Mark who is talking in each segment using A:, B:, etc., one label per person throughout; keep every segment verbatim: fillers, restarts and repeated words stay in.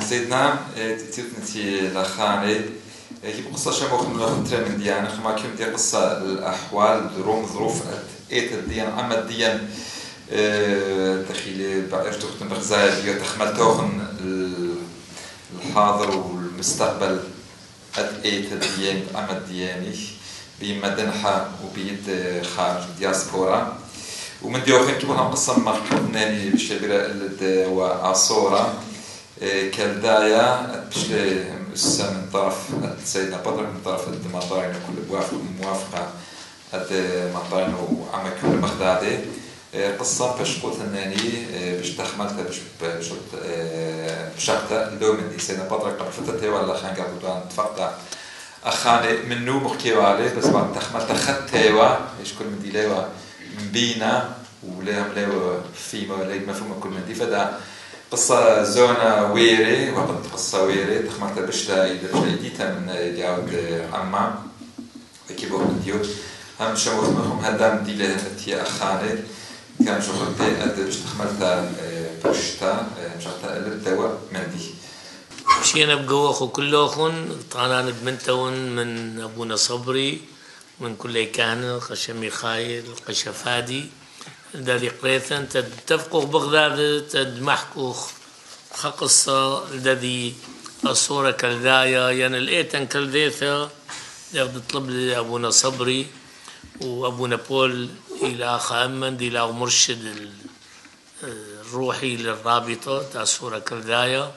A: سيدنا تيتنتي لخاني كي قصة شموخ من الخطرة من ديان خما كيم دي قصة الأحوال روم ظروف إيت الديان أما الديان دخيلي بعير تختن بغزايا بيو تخمل توخن الحاضر والمستقبل أد إيت الديان أما الدياني بيما دنحة وبيد خارج دياسبورا ومن ديوخين كيبو هم قصة مخطناني بشبيرة وعصورة كالداية بشلي مؤسسة من طرف سيدنا بدر من طرف المطارين كل موافقة موافقة المطارين وعمل كل بغدادي قصة باش قلت انني باش تخملتها باش باش بشغتها لو مني سيدنا بدر قبل فترتي ولا خان قبل دوان تفقع اخاني منو مخكيو عليه بس بعد تخملتها خدتها ايش كل من ديلاوا مبينا وليهم ليوا فيما ولا مفهوم كل من دي فدا قصة زونة ويري وقت قصة ويري تخمرت بشتا إذا جديدة من جاود عمان وكيبو من ديوت هم شموت منهم هدام دي لهمتي أخاني كان شغلتي أد بش تخمرت بشتا مشغلتها الدواء من دي
B: مشينا بقوخ وكلوخن طانا ندمنتون من أبونا صبري من كل كان خشمي خايل قشفادي دادي قريثن تتفقوا بغداد تدمحكوا خقصة دادي الصورة كالداية يعني الإيتن كالديثة ياخد طلب لي أبونا صبري وأبونا بول إلى خامن إلى مرشد الروحي للرابطة تاع الصورة كالداية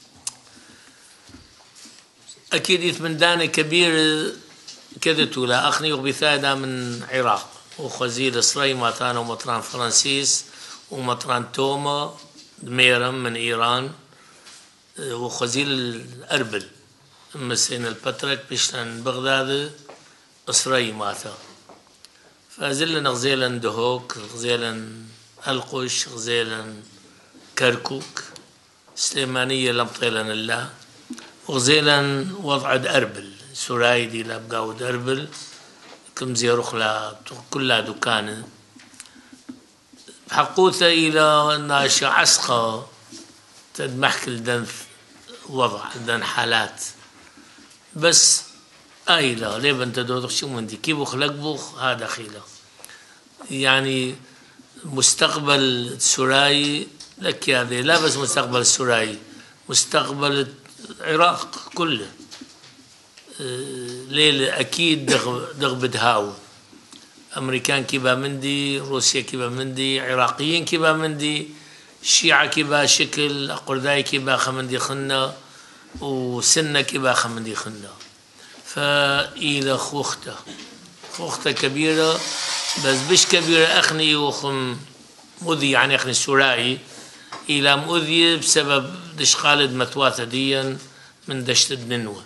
B: أكيد يثمن داني كبير كذتو لا أخني وبثايدا من عراق وخزيل صري ماتانا ومطران فرانسيس ومطران توما دميرم من إيران وخزيل الأربل مسين البترك بيشتن بغداد صري ماتا فازلنا غزيلا دهوك غزيلا القش غزيلا كركوك سليمانية لم طيلن الله وغزيلا وضع أربل سرايدي لابقاود أربل كم زيروخ لا كلها دكان حقوثة إلى ناشا عسقة تدمحك لدن وضع لدن حالات بس آيلا ليه بنت دودخ شو مندي كيبو خلق بوخ هذا خيلا يعني مستقبل سراي لك يا ذي لا بس مستقبل سراي مستقبل العراق كله ليلة أكيد دغ دغ بدهاو أمريكان كيبا مندي روسيا كيبا مندي عراقيين كيبا مندي شيعة كيبا شكل قرداي كيبا خمندي خنا وسنة كيبا خمندي خنا فإلى خوخته خوخته كبيرة بس بش كبيرة أخني وخم مذي يعني أخني السورائي إلى مؤذية بسبب دش خالد مثواثة ديا من دشت الدنوة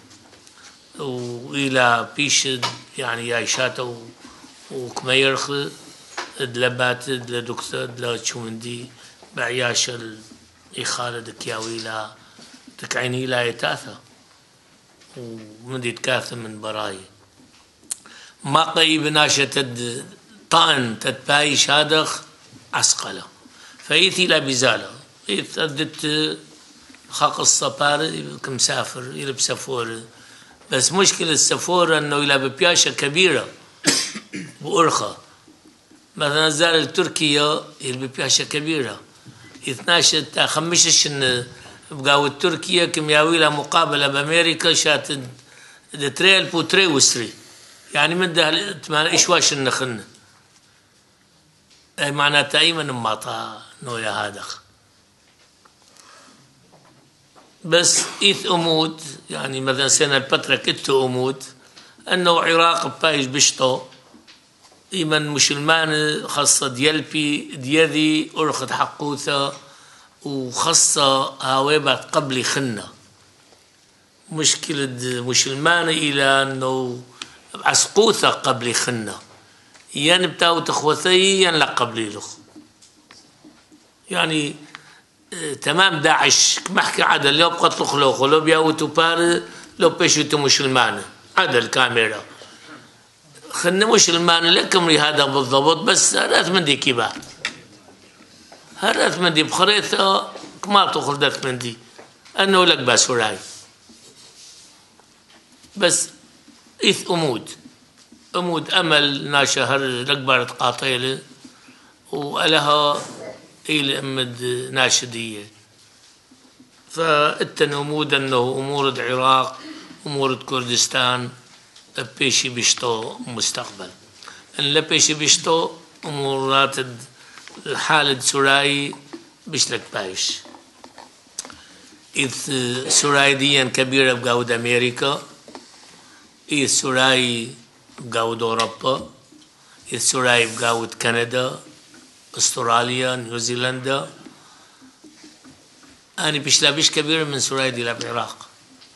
B: وإلى بيش يعني يايشاته وكميرخ دلبات دلدكتور دلشومندي بعياش الإخالة دكياوي لا تكعيني لا يتاثى ومندي تكاثى من براي ما قيب ناشة تد طان تتبايش هادخ عسقلة فايتي لا بزالة يتدت خاق الصبار كمسافر إلى بسفور بس مشكلة السفورة انه الى ببياشة كبيرة بأرخة مثلا زال تركيا الى ببياشة كبيرة اثناشر تا خمسة ان بقاو تركيا كمياوي لها مقابلة بامريكا شات تريل بو تري وستري يعني من ده تمان اشواش النخن اي معناتها ايمن ماطا نويا هادخ بس إيث أمود يعني مثلا سنة البترة كت أمود أنه عراق بايش بشطو إيمن مسلمان خاصة ديالبي ديالي أرخد حقوثة وخاصة هاويبات قبل خنة مشكلة مسلمان إلى أنه عسقوثة قبل خنة ين بتاو تخوثي ين لا قبل لخ يعني تمام داعش محكي عدل لو بقتل خلوخ لو بياوتو بار لو بيشوتو مسلمان عدل كاميرا خلنا مسلمان لكم هذا بالضبط بس هذا من دي كبار هذا من دي بخريطة كما تخردت من دي أنه لك باسوراي بس إث أمود أمود أمل ناشهر لكبارة قاطيلة وألها إلى أمد ناشدية فإتن أمود أنه أمور العراق أمور كردستان بيشي بيشتو مستقبل أن لبيشي بيشتو أمورات الحالة سوراي بيشلك بايش إذ سوراي ديا كبيرة بقاود أمريكا إذ سوراي بقاود أوروبا إذ سوراي بقاود كندا استراليا نيوزيلندا أنا بيشلا بيش كبيرة من سوراي دي العراق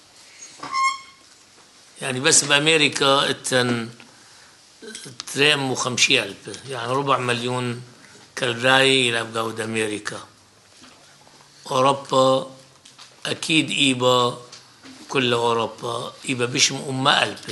B: يعني بس بأمريكا اتن تريم وخمشي ألف يعني ربع مليون كالراي إلى بقاود أمريكا أوروبا أكيد إيبا كل أوروبا إيبا بشم أمة ألف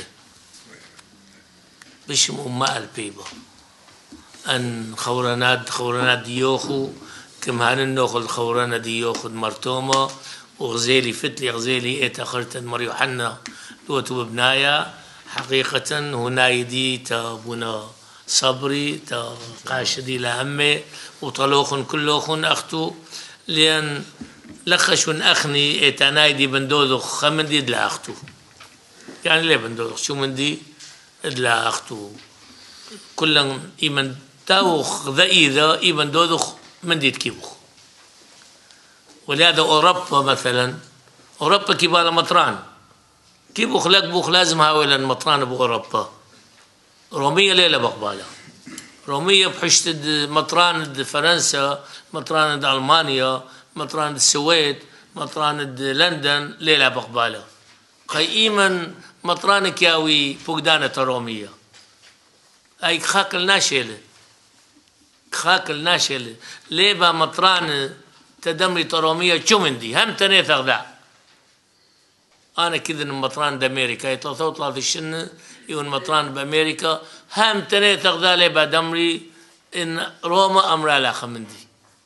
B: بشم أمة ألف إيبا أن خورانات خورانات ديوخو كم هان النوخ الخورانة ديوخو مرتومة وغزيلي فتلي غزيلي إيتا خرتن مريو حنا لوتو ببنايا حقيقة هنا دي تابونا صبري تا قاشدي لهمي وطلوخن كلوخن أختو لأن لخشون أخني إيتا نايدي بندودخ خمندي دلا أختو يعني ليه بندودخ شو مندي دلا أختو كلن إيمن تاوخ ذا إذا إيمن دودخ مندي تكيبخ ولهذا أوروبا مثلا أوروبا كيبالا مطران كيبخ لك بوخ لازم هاولا مطران بأوروبا رومية ليلة بقبالة رومية بحشت مطران فرنسا مطران ألمانيا مطران السويد مطران لندن ليلة بقبالة قيما مطران كياوي فقدانة رومية أي خاكل ناشلة خاكل ناشلة ليبا مطران تدمري ترومية شو من دي هم تني تغدع أنا كذا مطران بأمريكا يتطلع في الشنة يكون مطران بأمريكا هم تني تغدع ليبا دمري إن روما أمرا لا خمندي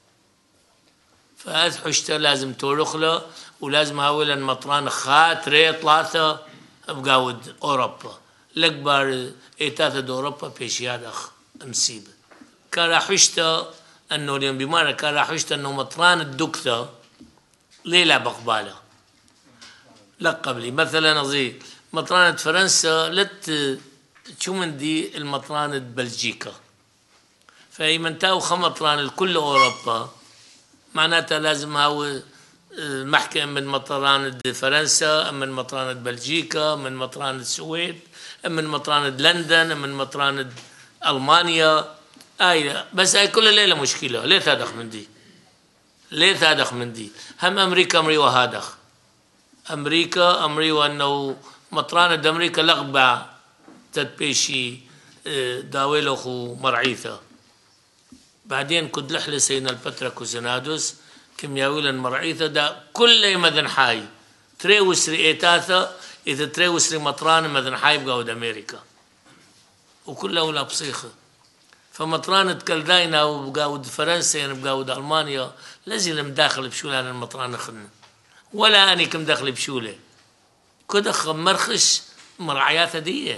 B: فهذا حشته لازم تورخله ولازم هاولا مطران خاطري ثلاثة بقاود أوروبا الأكبر إيتاتا أوروبا بيشياد أخ مصيبة كان حشته أنه اليوم بمارة كان حشته أنه مطران الدكتة ليلة بقبالة لا قبلي مثلا أظي مطرانة فرنسا لت شو من دي المطرانة بلجيكا فإيمن تاو خمطران الكل أوروبا معناتها لازم هاو محكم من مطرانة فرنسا من مطرانة بلجيكا من مطرانة السويد من مطرانة لندن من مطرانة ألمانيا آي بس أي كل ليلة مشكلة ليه تادخ من دي ليه تادخ من دي هم أمريكا أمريوا هادخ أمريكا أمريوا أنه مطرانة أمريكا لغبع تدبيشي داويلوخو مرعيثة بعدين كد لحلة سينا البترك وسنادوس كيمياويلا مرعيثة دا كل مدن حاي تريوسري إيتاثا إذا تريوسري مطران مدن حاي بقاود أمريكا وكلها ولا بصيخة فمطرانة كالداينا وبقاود فرنسا يعني بقاود ألمانيا لازم داخل بشولة أنا المطران خلنا ولا أنا كم داخل بشولة كده مرخش مرعيات دي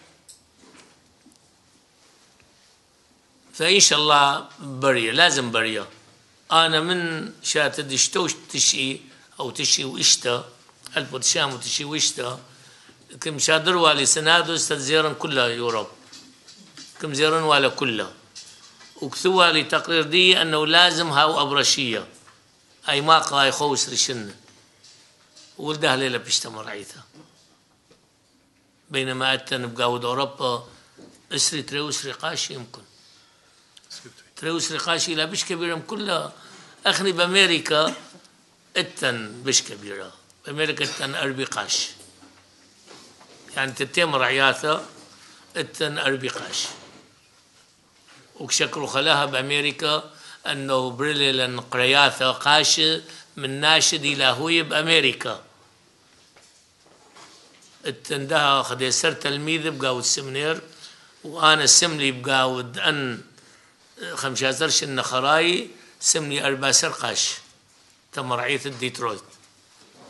B: فإن شاء الله برية لازم برية أنا من شات دشتوش تشي أو تشي وإشتا ألف وتشام وتشي وإشتا كم شادر والي سنادو استزيرن كلها يوروب كم زيرن ولا كلها وكثوا لي تقرير دي أنه لازم هاو أبرشية أي ما قاي خوس رشن ولده ليلة بيشتمر عيثا بينما أتن بقاود أوروبا أسري تري أسري قاشي يمكن تري أسري قاشي لا بش كبيرة كلها أخني بأمريكا أتن بش كبيرة بأمريكا أتن أربي قاش يعني تتمر عياثة أتن أربي قاش وشكروا خلاها بأمريكا أنه بريلين قرياثة قاش من ناشد إلى هوي بأمريكا اتندها خدي سر تلميذ بقاود سمنير وأنا سملي بقاود أن خمسة شن خراي سمني أربع سر قاش تمرعيث ديترويت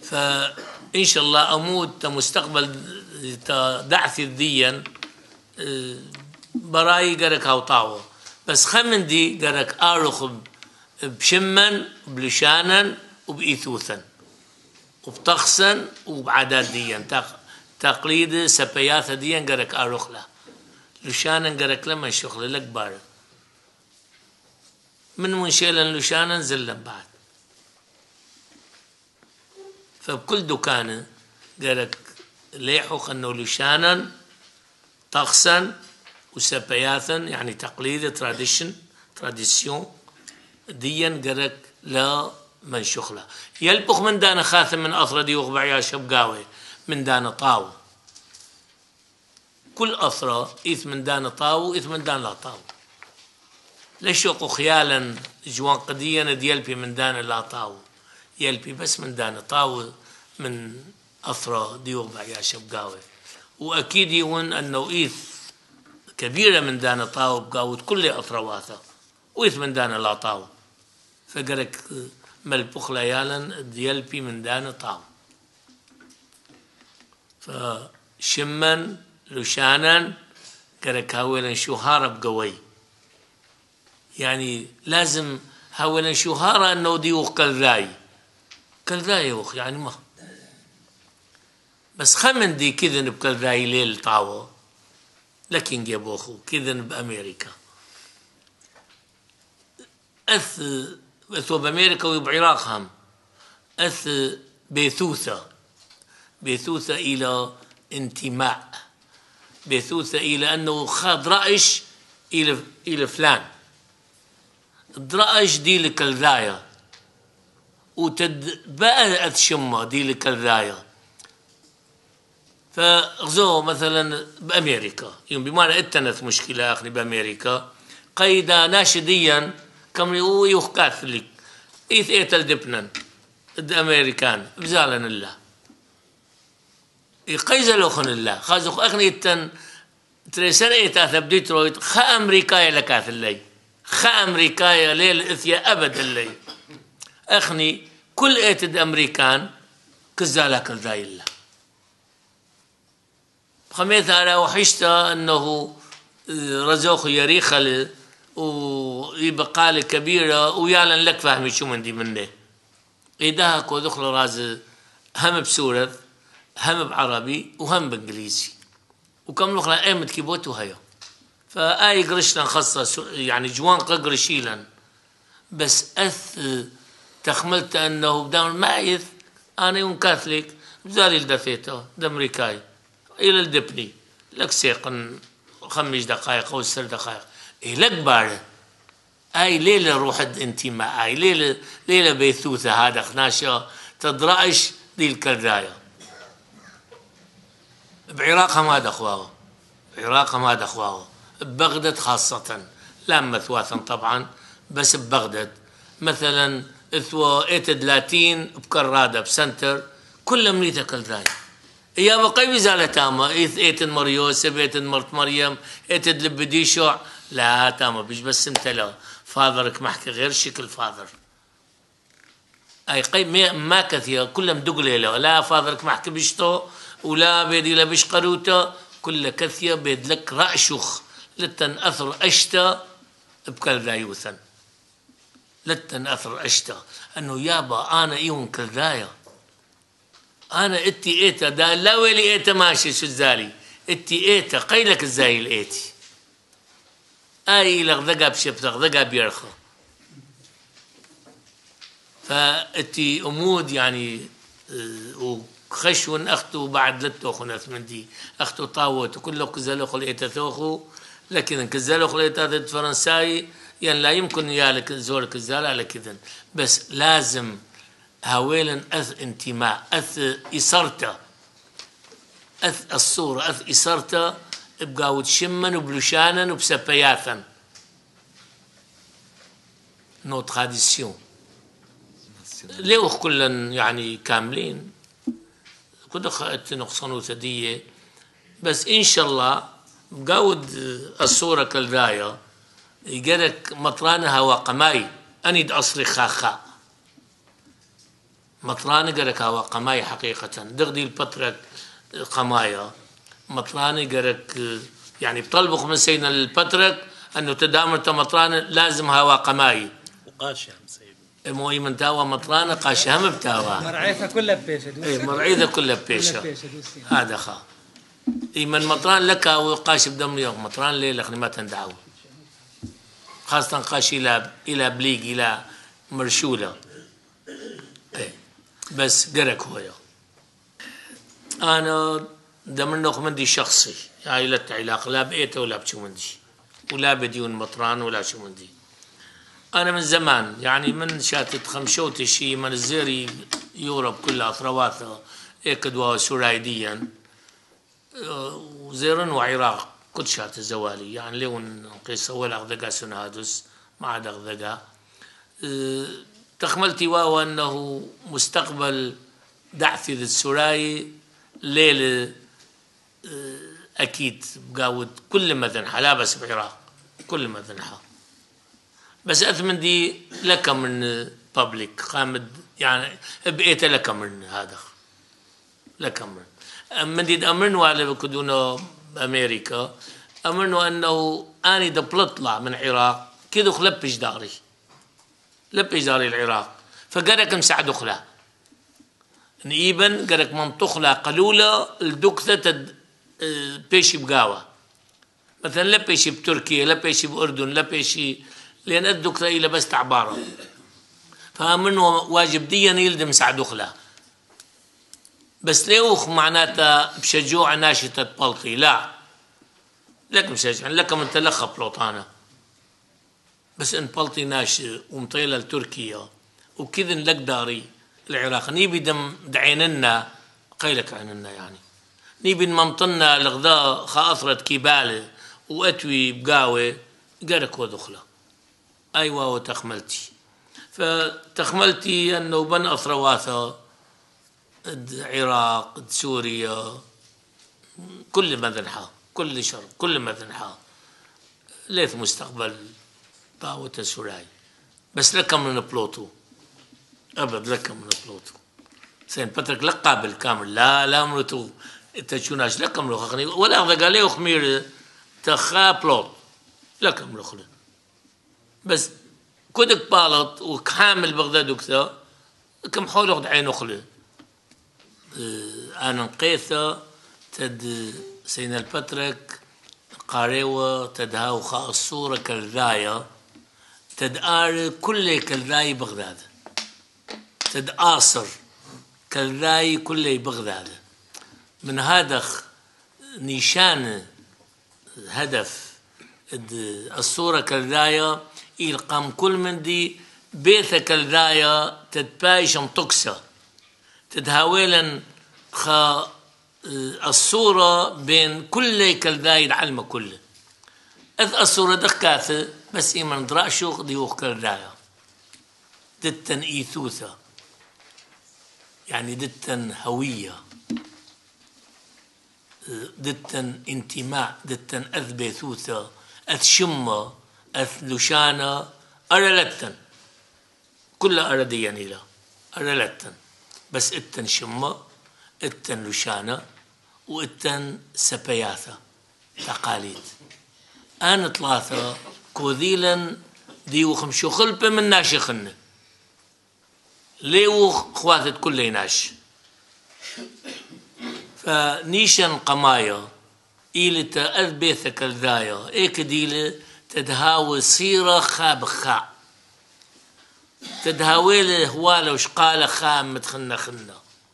B: فإن شاء الله أموت مستقبل دعثي الديا براي قرك هاوطاوة بس خمن دي قرك آرخ بشمن وبلشانا وبإيثوثا وبطخسا وبعادات ديا تقليد سبياثة ديا قرك آرخ له لشانا قرك لما الشغل لك بارك من منشيلا لشانا زلا بعد فبكل دكانة قالك ليحوق انه لشانا طقسا وسبياثا يعني تقليد تراديشن تراديسيون ديا قالك لا من شغله يلبخ من دانا خاثم من اثرى دي وغبع يا شبقاوي من دانا طاو كل اثرى اث من دانا طاو اث من دانا لا طاو ليش يقو خيالا جوان قديا ديالبي من دانا لا طاو يلبي بس من دانا طاو من أثرى ديوغ يا شبقاوي وأكيد يون أنه إيث كبيرة من دانا طاو بقاوت كل أثرواثة وإيث من دانا لا طاو فقالك ملبخ ليالا ديالبي من دانا طاو فشمن لشانا قالك هاولا شهارة بقوي يعني لازم هاولا شهارة أنه ديوغ كالذاي كالذاي وخ يعني ما بس خمن دي كذن بكالذاي ليل طاوة لكن جابوخو كذن بأمريكا أث أثو بأمريكا وبعراق هم أث بيثوثة بيثوثة إلى انتماء بيثوثة إلى أنه خاض رأيش إلى إلى فلان درأيش دي لكالذايا وتد بقى أتشمه دي لكالذايا فغزو مثلا بأمريكا يوم بمعنى اتنث مشكلة أخني بأمريكا قيدا ناشديا كم يو يوخ كاثوليك إيث إيتل دبنان الأمريكان بزالن الله يقيز لوخن الله خازوخ أخني اتن تريسان إيتاث بديترويت خا أمريكايا لكاث اللي خا أمريكايا ليل إثيا أبد اللي أخني كل إيتد أمريكان كزالك الذاي الله خميث على وحشتا أنه رزوخ يريخل ويبقى كبيرة ويالا لك فهمي شو من دي منه إيداها كو دخل راز هم بسورة هم بعربي وهم بإنجليزي وكم نخلا أيمت كيبوتو هيا فآي قرشنا خاصة يعني جوان قرشيلا بس أث تخملت أنه بدون مايث أنا يوم كاثوليك بزالي الدفيتا دمريكاي إلى الدبني لك سيقن خمس دقائق أو ست دقائق إيه لك بارة أي ليلة روح انتماء أي ليلة ليلة بيثوثة هذا خناشة تدرأش دي الكرداية بعراق هم هذا أخواه بعراق هم هذا أخواه ببغداد خاصة لا مثواثا طبعا بس ببغداد مثلا اثوى ايتد لاتين بكرادة بسنتر كل مليتا كالذاي يا بقي بزالة تاما ايث ايتد مريوسف ايتد مرت مريم ايتد لبديشع لا تاما بيش بس انت لا فاذرك محكي غير شكل فاذر اي قي ما كثير كلهم دقلي له لا فاذرك محكي بيشتو ولا بيدي لا بيش قروتا كل كثير بيدلك رأشخ لتن اثر اشتا بكالذاي وثن لتن أثر أشتا أنه يابا أنا إيون كذايا أنا إتي إيتا دا لا ويلي إيتا ماشي شو الزالي إتي إيتا قيلك الزاي الإيتي آي لغذقا بشبت لغذقا بيرخو فإتي أمود يعني وخشون أختو بعد لتوخو ناس من دي أختو طاوت وكله كزالوخو الإيتا ثوخو لكن كزالوخو الإيتا فرنساي يعني لا يمكن يالك زورك الزال على كذا بس لازم هاويلا أث انتماء أث إصرته أث الصورة أث إصرته بقاود شمن وبلشانا وبسبياثا نو تراديسيون ليوخ كلن يعني كاملين كده خأت نقصانو ثدية بس إن شاء الله بقاود الصورة كالذايا يقولك مطرانها وقماي أنيد أصري خاخا مطراني قرك هوا قماي حقيقة دغدي البترك قمايا مطراني قرك يعني بطلبخ من سيدنا البترك أنه تدامر مطران لازم هوا قماي
C: وقاشة سيد
B: مو من تاوى مطرانة قاشة هم بتاوى
D: مرعيتها كلها ببيشة
B: اي مرعيتها كلها ببيشة هذا خا اي من مطران لك وقاش بدم يوم مطران ليه لخني ما تندعو خاصة قاش إلى إلى بليق إلى مرشولة اي بس قرك هو يا. أنا دمرنوخ مندي شخصي عائلة علاقة لا بقيته ولا بشو مندي ولا بديون مطران ولا شو مندي. أنا من زمان يعني من شاتت خمشوت شي من الزيري يوروب كلها ثرواتها إكدوا سورايديا وزيرن وعراق كنت شات الزوالي يعني لون قيس أول أغذقا سنهادس ما عاد أغذقا تخملتي واو أنه مستقبل دعثي للسوراي ليلة أكيد بقاود كل ما ذنحى لا بس بعراق كل ما ذنحى بس أثمن دي لك من بابليك قامد يعني بقيت لك من هذا لك من من دي أمرنوا على بكدونا أمريكا أمرنوا أنه أنا دا بلطلع من العراق كده خلبش داري لبش داري العراق فقالك مساعدو خلا نيبن قالك منطخلا قلولة الدكتة تد بيشي بقاوة مثلا لا بيشي بتركيا لا بيشي بأردن لا بيشي لأن الدكتة إلى بس تعبارة فمنه واجب ديا يلدم ساعدو خلا بس ليوخ معناتها بشجوع ناشطة بلطي لا لك مشجع لك من تلخى بلوطانا بس ان بلطي ناشئ ومطيلة لتركيا وكذا لك داري العراق نيبي دم دعيننا قيلك عننا يعني نيبي ممطنا الغذاء خاطرت كيبالة وأتوي بقاوة قالك ودخله أيوة وتخملتي فتخملتي أنه بن أثرواثا العراق سوريا كل مذنحى كل شر كل مذنحى ليث مستقبل طاوة السوراي بس لك من بلوتو أبد لك من بلوتو سين بترك لك قابل كامل لا لا مرتو تشوناش لك من خخني ولا أخذ قال لي وخمير تخا بلوت لك من خلنا بس كودك بالط وكامل بغداد وكذا كم حول أخذ عين أخلي أنا نقيثة تد سين البترك قاريوة تدهاو خا الصورة كالذاية تدآر كل كالذاي بغداد تدآصر كالذاي كل بغداد من هذا نيشان هدف الصورة كالذاية يلقام كل من دي بيثة كالذاية تتبايش مطقسة تتهاولا خا الصورة بين كل كالذاي العلم كله أذ الصورة دخكاثة بس إيمان دراشوخ ديوخ كالذاية دتن إيثوثة يعني دتن هوية دتن انتماء دتن أذ بيثوثة أذ شمة أذ لشانة أرلتن كل أرديا إلى أرلتن بس اتن شمة اتن لشانة واتن سبياثة تقاليد أنا ثلاثة كوذيلا ديو خمشو خلبة من ناشخن ليو خواتت كل ناش فنيشن قمايا إلي تأذبيثك الذايا إيك ديلي تدهاوي صيرة خاب خاء تدهاويل هواله وشقاله خام متخنة خنة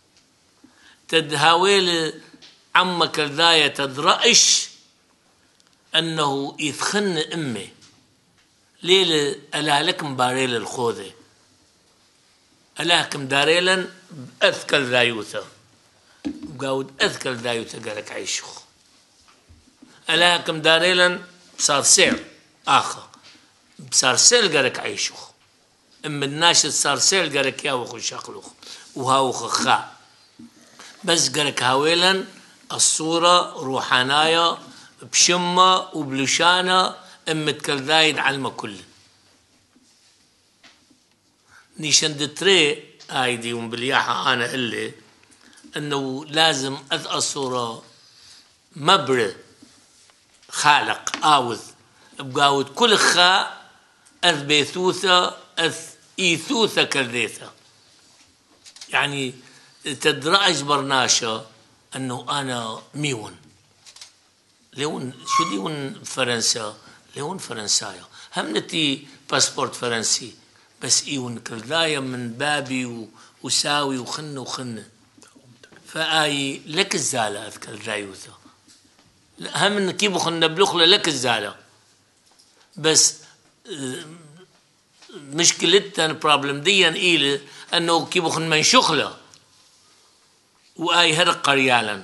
B: تدهاويل عمك الذايا تدرأش أنه يثخن أمي ليلة ألا لكم باريل الخوذة ألا كم داريلا أذكر ذايوثة قاود أذكر ذايوثة قالك عيشخ ألا كم داريلا بصار سير آخر بصار سير قالك عيشخ أم الناشد صار سير قالك يا وخو شقلوخ وهاو خخاء بس قالك هاويلا الصورة روحانايا بشمة وبلشانة أم تكالذايد علمة كله نيشان دتري ايدي ومبلياحة انا اللي انه لازم اذ الصورة مبرة خالق آوذ بقاود كل خاء اذ بيثوثة اذ ايثوثة كالذيثة، يعني تدرأج برناشة انه انا ميون ليون شو ديون فرنسا ليون فرنسايا هم نتي باسبورت فرنسي بس ايون كالذايا من بابي وساوي وخن وخن فآي لك الزالة اذكر ذايوثا هم كيبو خن بلخلة لك الزالة بس مشكلتنا بروبلم ديا إيلي أنه كيبو خن منشخلة وآي هرق ريالا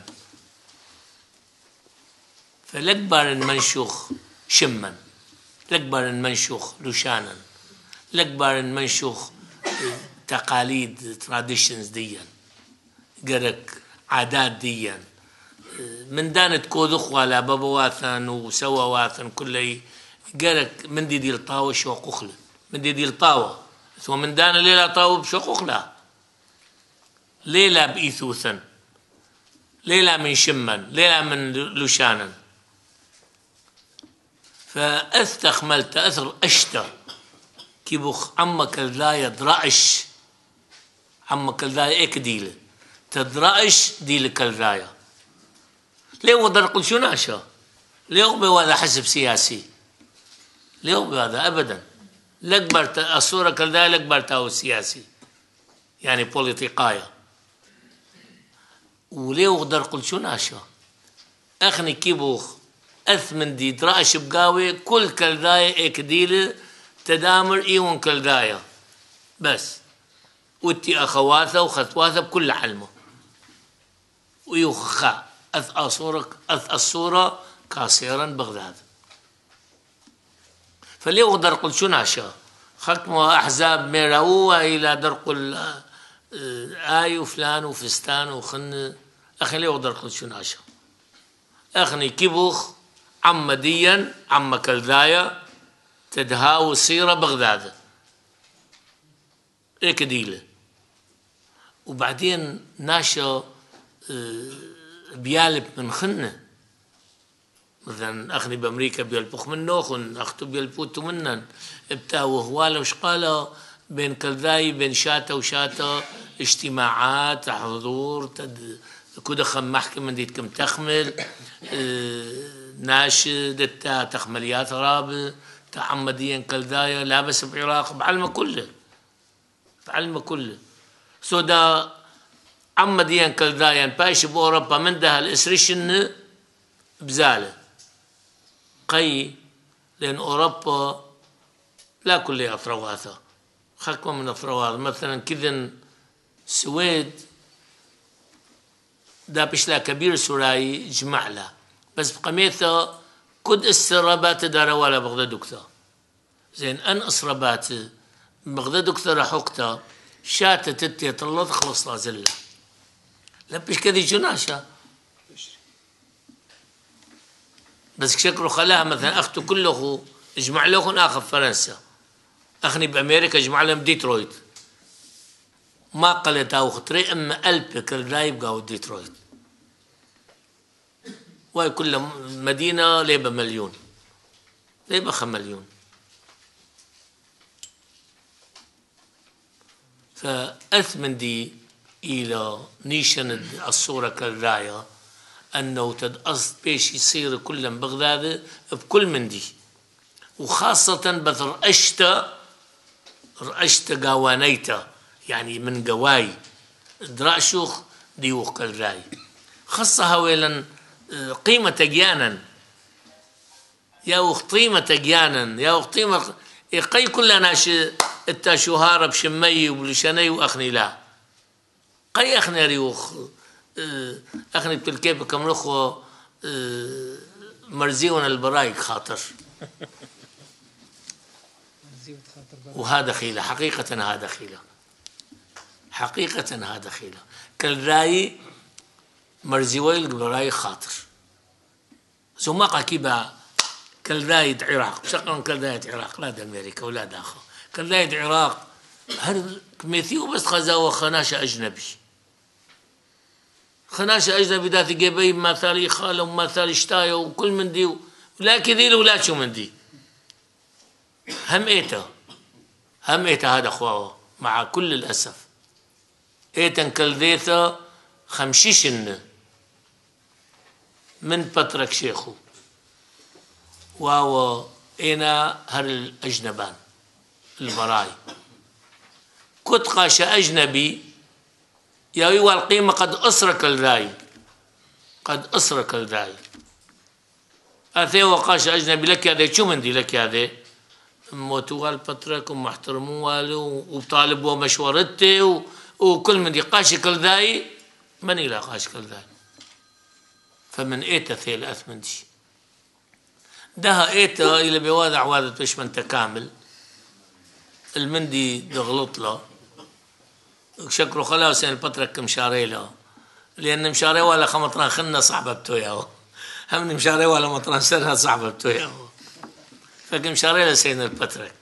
B: فلكبر منشوخ شما لكبر منشوخ لشانا لكبر منشوخ تقاليد تراديشنز ديا قرك عادات ديا من دانت كوذخ ولا بابا واثن وسوا واثن كله قالك من دي دي الطاوة شوق أخلى من دي دي الطاوة ثم من دانا ليلة طاوة بشوق أخلى ليلة بإيثوثا ليلة من شما ليلة من لشانا فأستخملت أثر أشتا كيبوخ عمك الذايا درأش عمك الذايا إيك ديلة تدرأش ديلة كالذايا ليه وضر قل شو ناشا ليه بهذا حسب سياسي ليه بهذا أبدا لكبرت الصورة كالذايا لكبرتها سياسي يعني بوليتيقايا وليه وضر قل شو ناشا أخني كيبوخ أثمن دي درأش بقاوي كل كالذايا إيك ديلة تدامر إيون كالذايا بس وتي أخواثة وخطواثة بكل علمه ويوخا أث أصورة أث الصورة كاسيرا بغداد فليه غدر قل شو ناشا ختموا أحزاب ميراوها إلى درق آي وفلان وفستان وخن أخي ليه غدر قل شو ناشا أخني كيبوخ عمديا عم كالذايا تدهاو صيرة بغداد إيك ديلة وبعدين ناشا بيالب من خنة مثلا أخني بأمريكا بيلبخ من نوخن أختو بيلبوتو منن ابتاو هوالا وشقالا بين كالذاي بين شاتا وشاتا اجتماعات حضور تد كده خم محكمة ديت كم تخمل اه ناشد تا تخمليات راب تعمديا كالذايا لابس بعراق بعلمه كله بعلمه كله سودا عمديا كالذايا بايش بأوروبا من ده الاسريشن بزالة قي لأن أوروبا لا كل أطرواثها خلكم من أطرواث مثلا كذن السويد دا بشلا كبير سوراي جمع له بس بقميثة كد السرابات دارا ولا بغداد دكتا زين أن أسرابات بغداد دكتا رحوكتا شاتة تتي طلت خلص لازلة لبش كذي جناشة بس شكله خلاها مثلا أخته كله اجمع لهم آخر فرنسا أخني بأمريكا اجمع لهم ديترويت ما قلت أو خطري أما ألب كل رايب قاو ديترويت وهي كل مدينة ليبة مليون ليبة خم مليون فأثمن دي إلى نيشن الصورة كالراية أنه تدقصد بيش يصير كل بغداد بكل من دي وخاصة بثر أشتا رأشتا قوانيتا يعني من قواي دراشوخ ديوخ كالراي خاصة هولا قيمة تجيانا يا وخ قيمة تجيانا يا وخ قيمة قي كلنا ناش التاشوهارة بشمي وبلشاني وأخني لا قي أخني ريوخ أخني بتلكيب كم رخو مرزيون البرايك خاطر وهذا خيلة حقيقة هذا خيلة حقيقة هذا خيلة كالراي مرزيوي البراي خاطر ثم قاكيبا كالراي العراق بشكل كالراي العراق لا دا أمريكا ولا داخل كالراي العراق هر كميثيو بس خزاوة خناشة أجنبي خناشة أجنبي ذات جيبي مثالي خالة ومثالي شتاية وكل من دي ولا كذيل ولا شو من دي هم إيتا هم إيتا هذا أخواه مع كل الأسف إيتا كالذيثة خمشيشن من بطرك شيخو واو إنا هر الأجنبان البراي كنت قاشة أجنبي ياوي والقيمة قد أسرك الذاي قد أسرك الذاي أثي وقاشة أجنبي لك هذا شو من دي لك هذا موتوال بطرك ومحترموال وطالبوا مشورته وكل من دي قاشة كل ذاي من إلى قاشة كل ذاي فمن إيتا ثي الأثمن دي ده إيتا إلى بيوادع وادت وش من تكامل المندي دغلط له شكرو خلاص يعني بطرك مشاري له لأن مشاري ولا خمطران خلنا صعبة بتوياه هم مشاري ولا مطران سنة صعبة بتوياه فكم مشاري له سيدنا البطرك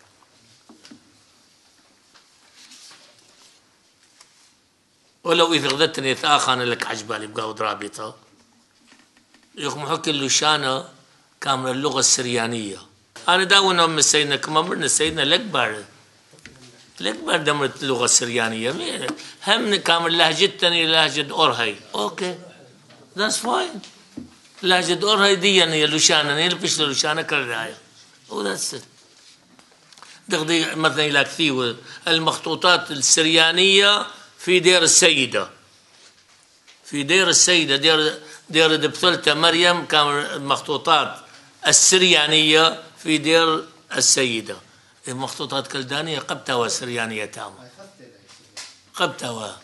B: ولو إذا غدتني ثاخان لك عجبالي بقاو درابطة يخم حكي اللوشانة كامل اللغة السريانية أنا داونا من سيدنا كما مرنا سيدنا الأكبر الأكبر دمرت اللغة السريانية هم كامل لهجتني لهجة أورهي أوكي that's fine لهجة أورهي دي يعني اللوشانة نلبش اللوشانة كالرعاية و that's it دغدي مثلا إلى كثير المخطوطات السريانية في دير السيدة في دير السيدة دير دير دبثلتة مريم كان المخطوطات السريانية في دير السيدة المخطوطات كلدانية قبتها سريانية تامة قبتها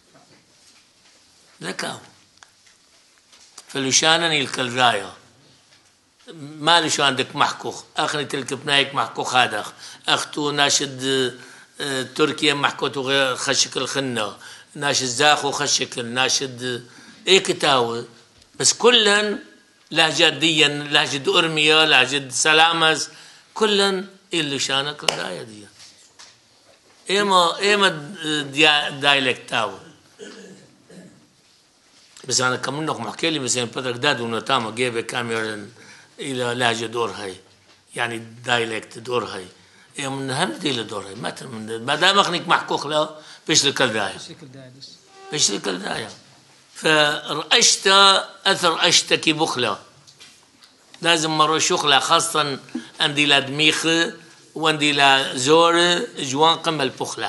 B: لكاو فلوشانني الكلداية ما ليش عندك محكوخ أخني تلك بنايك محكوخ هذا أختو ناشد تركيا محكوته خشك الخنة ناشد زاخو خشك ناشد إيه كتاوي بس كلن لهجة ديا لهجة أرمية لهجة سلامز كلن اللي شانك الداية دي إيما إيما دايلكت تاوي بس أنا كمنك محكي لي مثلا بدرك داد ونتامة جيبه كاميرا إلى لهجة دور هاي يعني دايلكت دور هاي إيه من هم دي لدور هاي ما من ما دام أخنيك محكوك له بيش لك الداية بيش لك الداية فرأشت أثر أشتكي بخلة لازم مرة شخلة خاصة عندي لا دميخ وعندي لا زور جوان قمل بخلة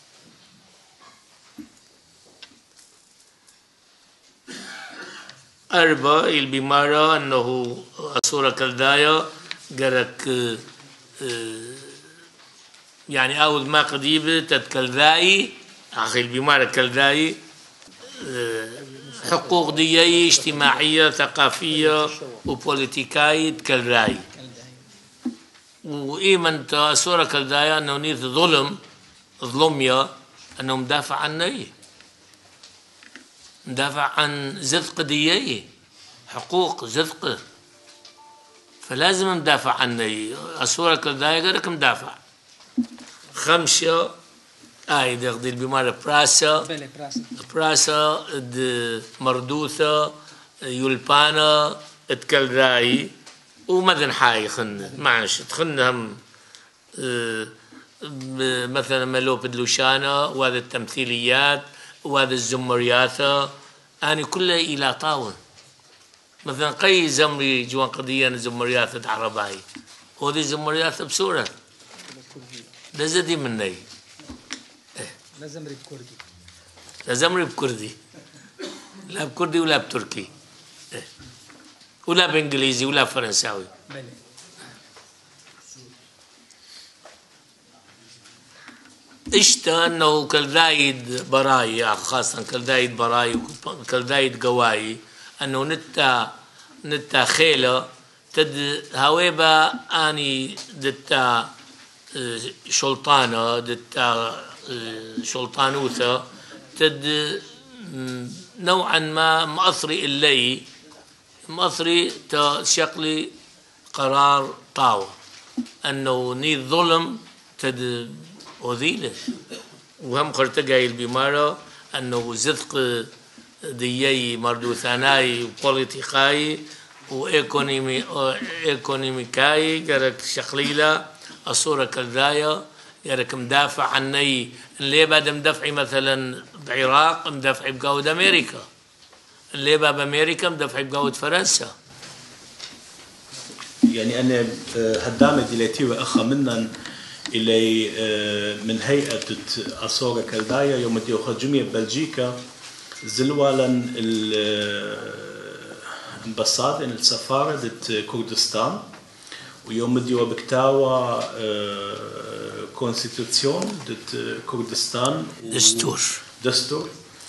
B: أربعة البمارة أنه أصورة كالداية قرك يعني أول ما قديبة تتكالداي أخي البمارة كالداي حقوق دية اجتماعية ثقافية وبوليتيكاية كالداي وإيمن أصورة كالداية أنه نيث ظلم ظلمية أنه مدافع عني مدافع عن زذق دية حقوق زذق فلازم مدافع عني أصورة كالداية غيرك مدافع خمسة آي دغدي البمارة براسة براسة مردوثة يلبانة اتكالداي ومدن حاي خن معش تخن هم مثلا ملوب دلوشانة وهذا التمثيليات وهذا الزمرياثة أنا كلها إلى طاون مثلا قي زمري جوان قضية زمرياثة عرباي وهذه زمرياثة بسورة ده زدي مني
C: لا زمري بكردي
B: لا زمري بكردي لا بكردي ولا بتركي ولا بإنجليزي ولا فرنساوي
C: بلي
B: اشتا انه كالدايد براي خاصة كالدايد براي وكالدايد قواي انه نتا نتا خيلة تد هاويبا اني دتا شلطانة دتا شلطانوثة تد نوعا ما مأثري اللي مأثري تشقلي قرار طاوة انه ني ظلم تد وذيلة وهم خرتقاي البمارة أنه زدق ديي مردو ثاناي بوليتيقاي وإيكونومي إيكونوميكاي جرك شخليلة الصورة كالداية جرك مدافع عني اللي بعد مدافعي مثلا بعراق مدافعي بقاود أمريكا اللي باب أمريكا مدافعي بقاود فرنسا.
D: يعني أنا هدامة دلتي وأخا منا إلي من هيئة أصورة كالداية يوم ديو خرجمية بلجيكا زلوالا الامباساد السفارة دت كردستان ويوم ديو بكتاوى كونستيتوسيون دت كردستان
B: دستور
D: دستور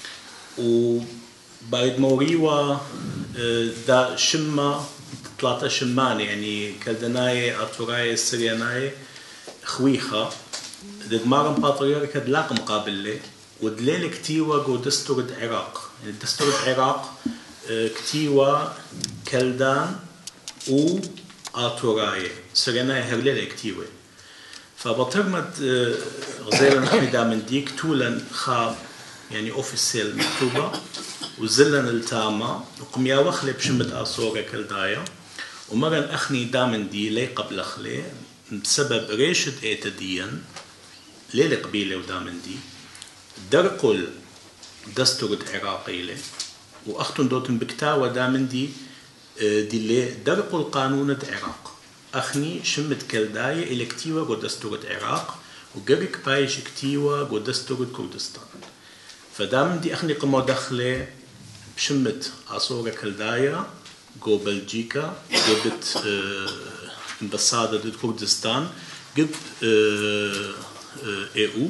D: وبعد موريوا دا شمة ثلاثة شمان يعني كالدناي أطوراي سرياناي خويخة دد مارن باترياركا دلاق مقابلة ودليل كتيوة جو دستور العراق يعني دستور العراق كتيوة كالدان و أطوراي سرياناي هرليل كتيوة فبطرمت غزيلا نحن دامن ديك تولا خا يعني أوفيسيل مكتوبة وزلن التامة وقميا وخلي بشمت أصورة كالداية ومرن أخني دامن دي لي قبل أخلي بسبب ريشة إيتديا ليلة قبيلة ودامن دي درقوا الدستور العراقي لي وأختن دوتن بكتاوة دامن دي دي لي درقوا القانون العراق أخني شمت كالداية إلى كتيوة جو دستور العراق وقرق بايش كتيوة جو دستور كردستان فدامن دي أخني قمو دخلي بشمت أصورة كالداية جو بلجيكا جبت امباسادة دي كردستان جب اي او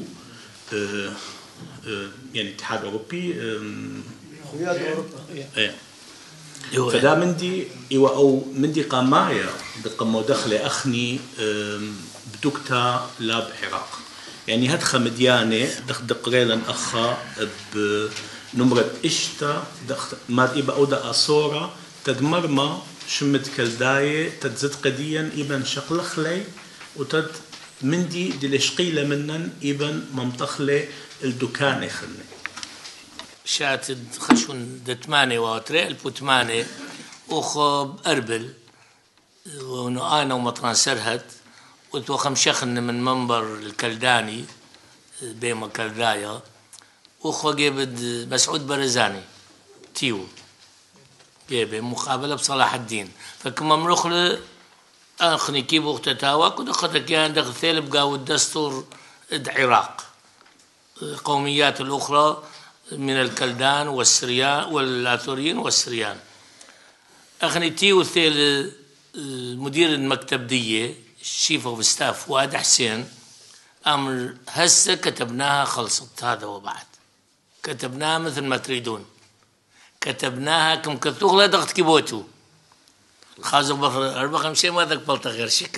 D: يعني اتحاد أوروبي
C: خويات أوروبا
D: فدا مندي إيوا أو مندي قمايا دقمو دخلي أخني بدكتا لا بعراق يعني هدخة مديانة دخ دقريلا أخا بنمرة إشتا دخ ماد إيبا أودا أصورة تدمرما شمت كالداية تتزد قديا إبن شقلخلي وتد مندي دلشقيلة منن إبن ممتخلي الدكان خلني
B: شات خشون دتماني واتري البوتماني وخب أربل ونو أنا ومطران سرهت وتوخم شخن من منبر الكلداني بيما كالداية وخو جيبد مسعود برزاني تيو جيبه مقابلة بصلاح الدين فكما مروخل أخني كيبو اختتاوك ودخلت كيان دخل ثالب قاو الدستور العراق قوميات الأخرى من الكلدان والسريان واللاثوريين والسريان أخني تيو ثيل مدير المكتب دية الشيف اوف ستاف فؤاد حسين أمر هسه كتبناها خلصت هذا وبعد كتبناها مثل ما تريدون كتبناها كم كتوغلا ضغط كيبوتو خازو بخر أربع خمسين ما ذاك بلطة غير شكل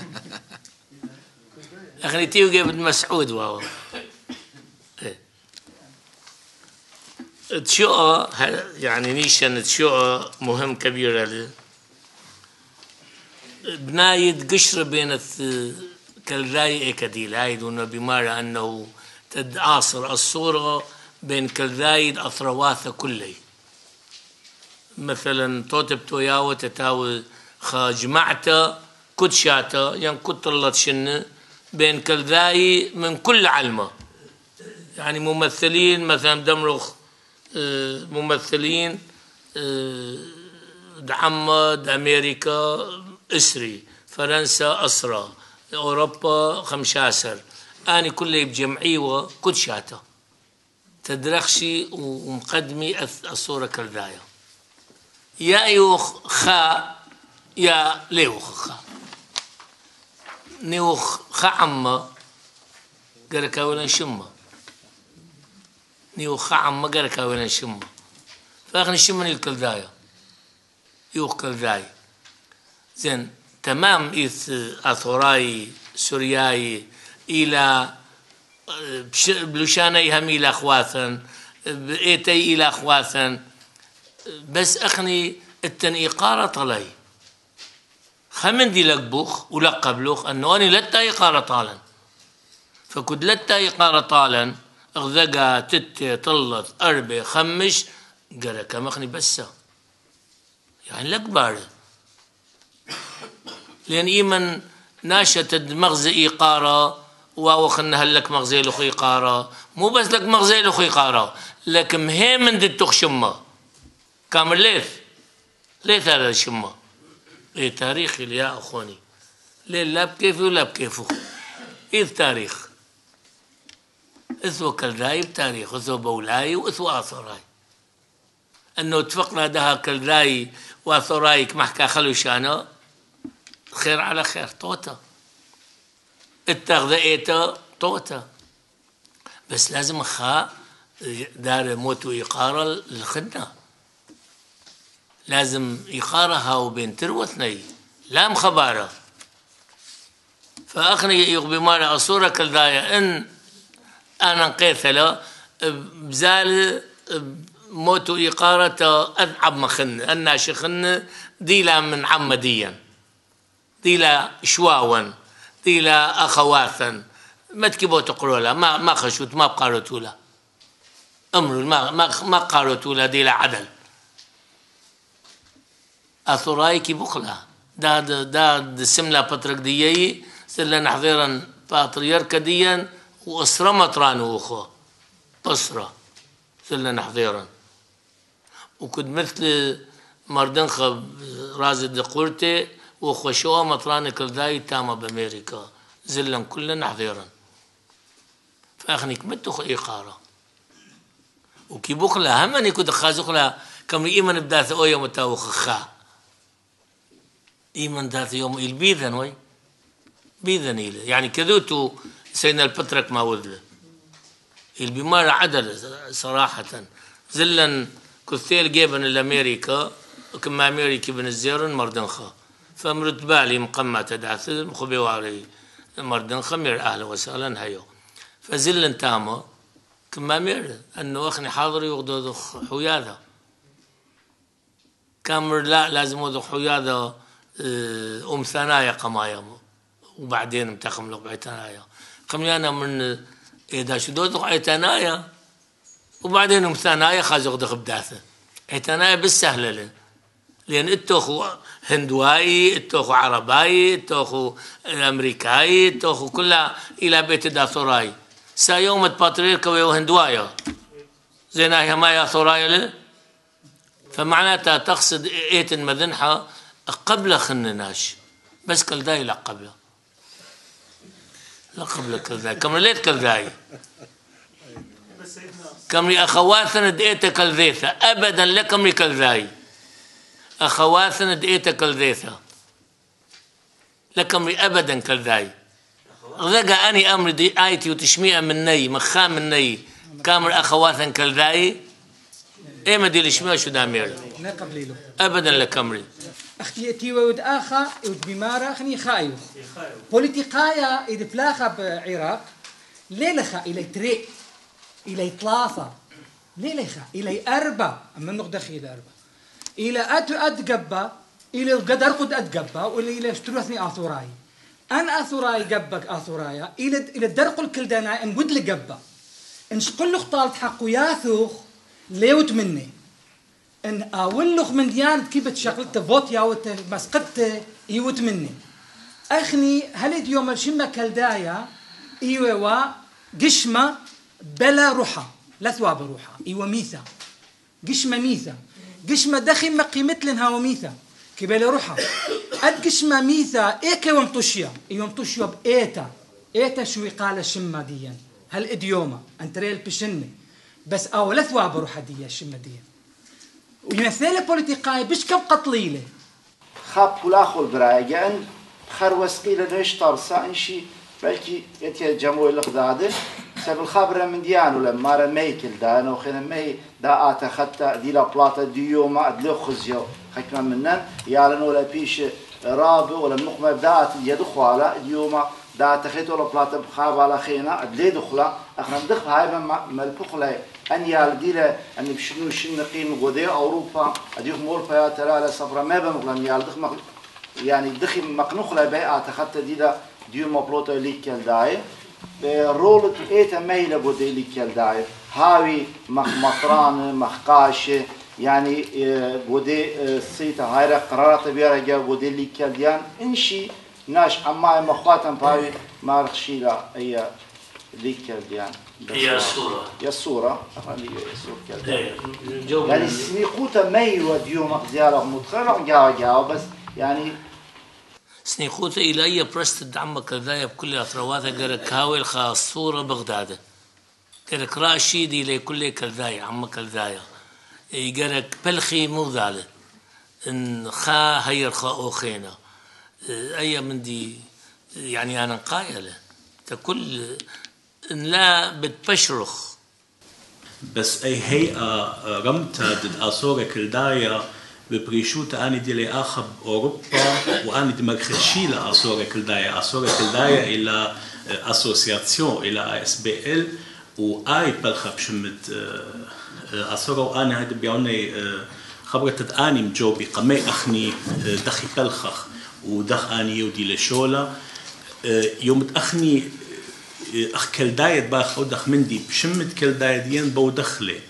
B: أخني تيو جيب مسعود واو تشوء يعني نيشان تشوء مهم كبير له بنايد قشرة بين كالداي إكديل هايدون بمارة أنه تدعاصر الصورة بين كالدايد أثرواثة كلي مثلا توتب توياوة تتاوي خاجمعتا كدشاتا يعني كتلت شنة بين كالداي من كل علمة يعني ممثلين مثلا دمرخ ممثلين دعمد أمريكا إسري فرنسا أسرى أوروبا خمشاسر أنا كله بجمعية كدشاتا تدرخشي ومقدمي الصورة كالداية يا يوخ خا يا ليوخ خا نيوخ خا عما قركا ولا شمه نيوخ خا عما قركا ولا شمه فاخني شمني الكالداية يوخ كالداي زين تمام إث أثوراي سورياي إلى بلوشاني هم إلى أخواثن بإيتي إلى أخواثن بس أخني التنقارة طلي خمن دي لقبوخ ولقب لوخ أنه أنا لتا إقارة طالا فكدلتا يقارة طالا اغذقا تتي طلت أربع خمش قرا كمخني بسا يعني لكبار لأن إيمن ناشت مغزى إيقارة وخلنا هلك مغزى له إيقارة مو بس لك مغزى له إيقارة لكن مهم دي تخشمة كامل ليث ليث هذا الشمة ليه تاريخي يا أخواني ليه لا بكيفي ولا بكيفه إذ تاريخ إثو كالذاي بتاريخ إثو بولاي وإثو آثراي أنه اتفقنا ده كالذاي وآثراي كمحكا خلو شانا خير على خير طوتا اتخذ ايتا طوتا بس لازم خا دار موت وإقارة للخدنا لازم إقارة هاو بين تروثني لا مخبارة فأخني يغبي مالا أصورة كالذايا إن أنا قيثلة بزال موت وإقارة أذعب مخن الناشي خن ديلا من عمديا ديلا شواوا ديلا أخواثا ما تكيبوا تقولوا لا ما ما خشوت ما بقارتوا لا أمر ما ما ما قارتوا لا ديلا عدل أثراي كي بخلا دا دا دا سملا بطرق ديي سلا نحضيرا باتريرك ديا وأسرة مطران وخو أسرة سلا نحضيرا وكنت مثل مردنخة رازد قرتي وخشوة مطران كالذاي تامة بأمريكا زلا كلنا حضيرا فأخني كمتو إيقارة وكي بخلا همني كنت خازقلا كم إيمان بداث أو يوم تاوخ خا إيمان ذات يوم البيذن وي بيذن إلي يعني كذوتو سينا البترك ما وذله البمار عدل صراحة زلا كثير جيبن الأمريكا وكما أمريكي بن الزيرن مردنخا فمرت بالي مقمة تدعث مخبي واري مردنخا مير أهلا وسهلا هيو فزلا تاما كما مير أنه أخني حاضر يغدو حياذا كامر لا لازم يغدو حياذا أم ثنايا قمايا وبعدين متخم لقعي ثنايا قميانا من إذا شدود لقعي ثنايا وبعدين أم ثنايا خازق دخ بداثة ثنايا بالسهلة لن لأن اتوخو هندوائي اتوخو عرباي اتوخو أمريكاي اتوخو كلها إلى بيت داثوراي سايوم باتريركا ويو هندوايا زينا هي ما يا ثورايا له فمعناتها تقصد ايت المذنحة قبل خنناش بس كالداي لا قبله لا قبل كالداي كم ليت كالداي كم أخواتنا دقيتك كالذيثة أبدا لكم كالداي أخواتنا دقيتك كالذيثة لكم أبدا كالداي ذقى أني أمر دي آيتي وتشميع مني مخام مني كامر أخواتنا كالداي إيه ما دي لشميع شو دامير
E: لا قبليله
B: أبدا لكمري
E: اختيتي ود آخا ود بمارا خني خايو بوليتيقايا إذا فلاخا بعراق ليلخا إلى تري إلى ثلاثة ليلخا إلى أربعة أما نقدخ إلى أربعة إلى أت أتقبى إلى القدر قد أتقبى ولا إلى اشترثني آثوراي أن آثوراي قبك آثورايا إلى إلى الدرق الكلدانا إن قد لقبى إن شقل خطالت حقو ياثوخ ليوت مني ان اولخ من ديانة كيف تشغلت فوت ياوت مسقط يوت مني اخني هل يوم الشمه كالدايا ايوا قشمه بلا روحه لا ثواب روحه ايوا ميثا قشمه ميثا قشمه دخي ما قيمت لها وميثا كبلا روحه اد قشمه ميثا ايك يوم طشيا يوم طشيا بايتا ايتا شو قال الشمه ديا هل اديوما انتريل بشني بس او لا ثواب روحه ديا الشمه ديا ويمثل بوليتيقاي بش كم قتليله
F: خاب ولا خول برايجان خروسقي لنش طرسا انشي بلكي يتي جمهور القداده سبب الخبره من ديان ولا مار ميكل دانو خنا مي دا اتا خطا دي لا بلاطه ديوما ادلو خزيو حكما منن يالن ولا بيش راب ولا مقمه بدات يدخل على ديوما دا تخيت ولا بلاطه بخاب على خينا ادلي دخله اخنا ندخل هاي ملبخله أن يالديله أن بشنو شن قيم غدي أوروبا أديهم أوروبا يا ترى على سفرة ما بمغلم يالدخ مغ يعني دخل مقنوخ لبيع تخطى ديلا ديو مبلوطة ليك كالداي رولت إيتا ميلة بوديلي كالداير هاوي مخ مطران مخ قاشة يعني بودي الصيتا هاي قرارات بيرا جا بوديلي كالديان إنشي ناش أما مخواتن باوي ما رخشيلا أي ليك كالديان
B: هي الصورة
F: يا الصورة هي الصورة كالديان يعني سنيقوتا مي وديو مخزيارة متخرع جاوا جاوا بس يعني
B: سنيقوتا إلى أي برست عمك كذايا بكل أطرواتها قرك هاوي الخاص صورة بغداد قرك راشد إلى كل كذايا عمك كذايا قرك بلخي مو ذالة إن خا هي الخا أوخينا أي من دي يعني أنا قايلة تكل إن لا بتبشرخ
D: بس أي هيئة رمتها ضد أصورة كلدايا ببريشوتا أنا دي لي آخب أوروبا وأنا دي مرخشي لأصورة كلدايا أصورة كلدايا إلى أسوسياسيون إلى اس بي ال وآي بلخة بشمت أصورة وأنا هيدا بيعني خبرت أني مجوبي قمي أخني دخي بلخخ ودخ أني يودي لشولا يوم تأخني أخ كلداية باخ أو دخ مندي بشمت كلداية ديان بو دخلي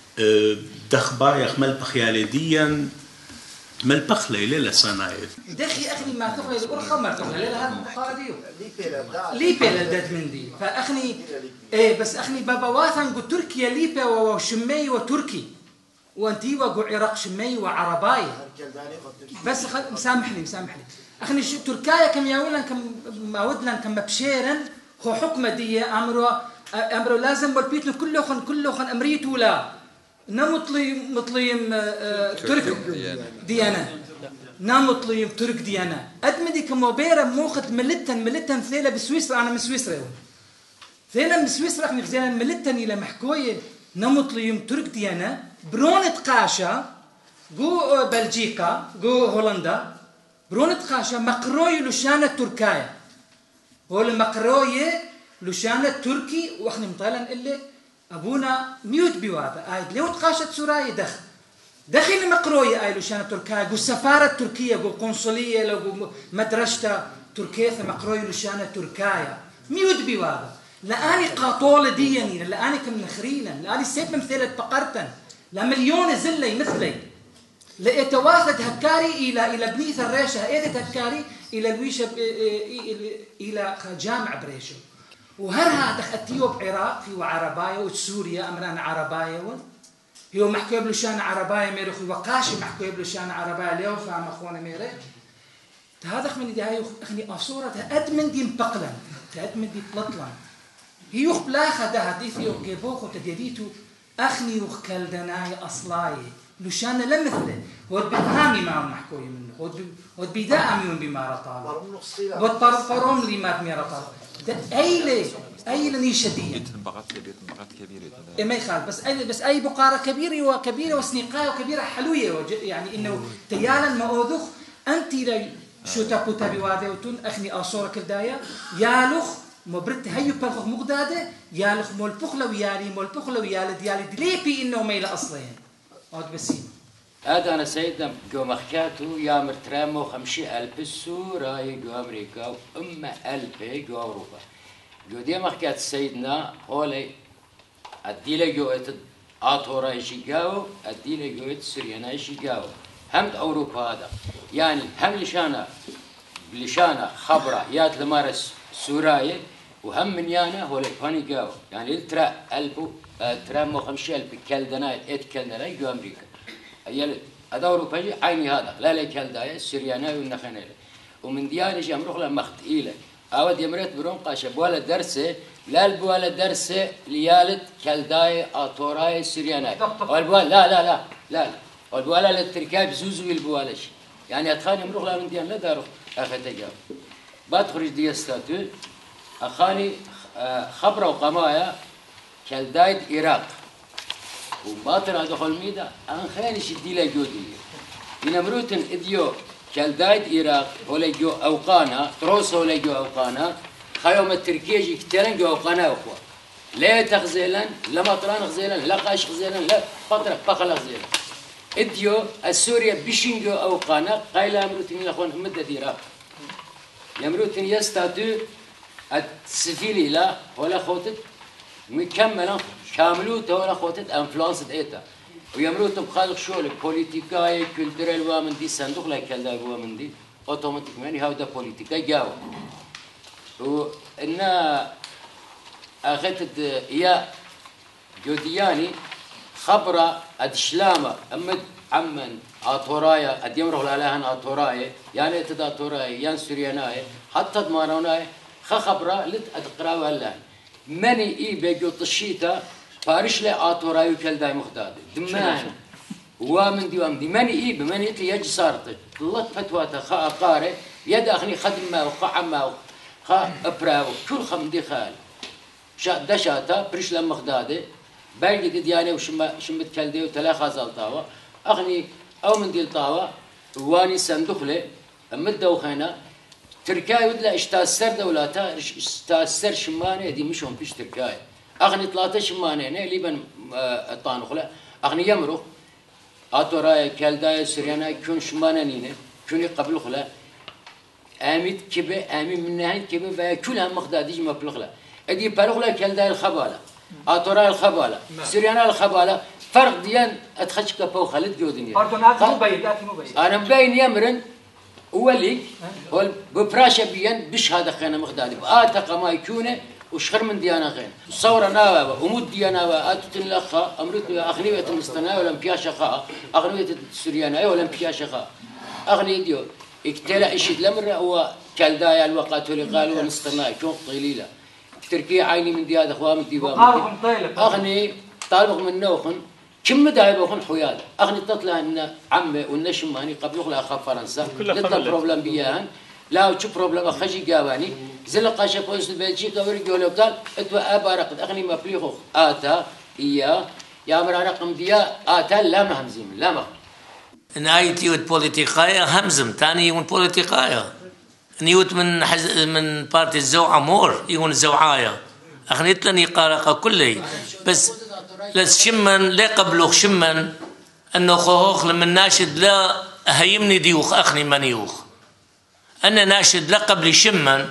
D: دخ بايخ ملبخ يالديا ملبخ لي ليلة صنايد
E: دخي أخني ما تخلي الأرخة ما تخلي ليلة هذا مقاديو ليبي للدات مندي فأخني إيه بس أخني بابا واثن قو تركيا ليبي وشمي وتركي وأنتي وقو عراق شمي وعرباي بس خل... مسامحني مسامحني أخني ش... تركيا كم يقولن كم ماودلن كم بشيرن هو حكمة دي أمره أمره لازم والبيتنا كله خن كله خن أمريته لا نمطلي مطليم ترك ديانا نمطليم ترك ديانا أدمدي كموبيرة موخت ملتن ملتن ثيلة بسويسرا أنا من سويسرا ثيلة من سويسرا إحنا خزينا ملتن إلى محكوية نمطليم ترك ديانا برونة قاشة جو بلجيكا جو هولندا برونة قاشة مقروي لشانة تركايا هو المقروية لشانة تركي وإحنا مطالن إلي أبونا ميوت بواتا آيد ليوت قاشة سوراي دخ دخل مقروية آي لشانة تركايا جو السفارة التركية جو قنصلية جو مدرسة تركيا مقروية لشانة تركايا ميوت بواتا لأني قاطولة ديني لأني كم نخرينا لأني سيب ممثلة بقرتن لمليون زلي مثلي لأتواثد هكاري إلى إلى بنيث الريشة إيدة هكاري إلى الويشة إلى جامع بريشة وهرها دخ أتيوب عراق في وعربايا وسوريا أمران عربايا هو محكوب لشان عربايا ميرخ وقاشي محكوب لشان عربايا ليو فهم أخونا ميرخ هذا من دي هاي أخني أصورة أدمن دي مبقلا أدمن دي بلطلا هي يخ بلاخة ده هديث يخ جيبوخ وتديديتو أخني يخ كالدناي أصلاي لشان لمثله هو بتهامي معه محكوي منه هو بيداء ميون بما رطال هو طرفرهم لي ما بمي رطال أيلة أيلة نيشدية
A: بقات كبيرة بقات كبيرة
E: إيه ما يخالف بس أي بس أي بقارة كبيرة وكبيرة وسنيقاية وكبيرة حلوية يعني إنه تيالا ما أوذخ أنت لي شو تابو تابي واذيوتون أخني أصورة كردايا يالخ مبرت هيو بلخ مقدادة يالخ مول بخلة ويالي مول بخلة ويالي ديالي دليبي إنه ميلا أصلين هاد بسيم
G: هذا أنا سيدنا جو مخكاتو يا مرترامو خمشي ألف سورة جو أمريكا وأما ألف جو أوروبا جو دي مخكات سيدنا هولي الديلة جو ات آتورا يشيقاو الديلة جو ات سريانا يشيقاو هم أوروبا هذا يعني هم لشانا لشانا خبرة يات لمارس سوراي وهم من يانا هو لفاني قاو يعني الترا ألبو ترامو خمشي ألف كالدناي ات كالدناي جو أمريكا يل هذا أوروبا عيني هذا لا لا كالداي السرياناي والنخنيل ومن دياني جام روح لمخت إيله أود يمرت برون قاشة بوالا درسه لا البوالا درسه ليالد كالداي آتوراي سرياناي والبوالا لا لا لا لا والبوالا للتركاب زوزو البوالش يعني أتخاني مروح لا من ديان لا دارو أخذت جاب بدخل دي استاتو أخاني خبرة وقمايا كالدايد إيراق وباطن دخل ميدا أنخاني شدي لا جودي بنمروتن إديو كالدايد إيراق ولا جو أوقانا تروس ولا جو أوقانا خيوم التركيجي كتيرن جو أوقانا أخوة لا تغزيلن لا مطران غزيلن لا قاش غزيلن لا فترة بقلا غزيلن إديو السوريا بيشين جو أوقانا قايلا مروتن الأخوان مدة إيراق يمروتن يستاتو السفيلي لا ولا خوتت مكملة كاملوته ولا خوتت انفلانس ايتا ويمروتم بخالق شغل بوليتيكاي كولتورال وامندي صندوق لا كلا وامندي اوتوماتيك ماني هاو دا بوليتيكا جاوا وإن أخذت يا جودياني خبرة أدشلامة أمد عمن أطورايا أديمره لالهن أطورايا يعني تدا أطورايا يعني سورياناي حتى دماروناي خبرة لت أتقرأوا الله مني إيه بيجو تشيتا بارش لي أطورايا كل داي مختاد دمان ومن دي ومن دي مني إيه بمني إتلي يجي صارت الله فتواتا خا قارئ يد أخني خدمة وخا عمة خا أبراو كل خمدي خال شا دشاتا بريش لما خداده باقي ديانه وشم شمت كلدي وتلا خازل طاوة أغني أو من ديل طاوة واني صندوق له مدة وخينا تركاي ودلا اشتاسر دولاتا اشتاسر شمانة دي مشهم فيش تركاي أغني ثلاثة شمانة نه ليبن الطانوخ أغني يمرو أطوراي كلداي سريانا كون شمانة نينه كوني قبل خلا آمد كبه آمد من نهاية كبه ويا كلها مخداديج مبلغلا أدي بلغلا كلداي الخبالة أطوراي الخبالة سريانا الخبالة فرق ديان أتخش كبه وخلد جودني
E: باردونات مو بعيد أكيد مو بعيد
G: أنا مبين يمرن ولي هو ببراشة بيان بش هذا خينا مخدادي آتا قما يكونه وشخر من ديانا خين صورة ناوى ومود ديانا أتوتن لخا أمرت أغنية المستناء ولا مبياشة خا أغنية السريانا ولا مبياشة خا أغنية ديو اكتلا إشيد لمرة هو كالدايا الوقت اللي قالوا المستناء كون طيليلة تركيا عيني من دياد أخوان من ديوان أغني طالبهم من نوخن كم دايبوخن حياد أغني تطلع إن عمي والنشماني قبل خلا أخاف فرنسا لطا بروبلم بيان لا وشو بروبلم أخشي جاباني زل قاشة بويس بلجيكا ورجع له قال اتوا أبا رقد أغني ما بليخو آتا إياه يا مرا رقم ديا آتا لا مهمزيم لا مه
B: نايت يوت بوليتيقايا همزم تاني يون بوليتيقايا نيوت من حز من بارتي الزوعة مور يون زوعايا أغنيت لني قارقة كلي بس لس شمن لا قبلوخ شمن أنه خوخ لما ناشد لا هيمني ديوخ أخني منيوخ أنا ناشد لا قبلي شمن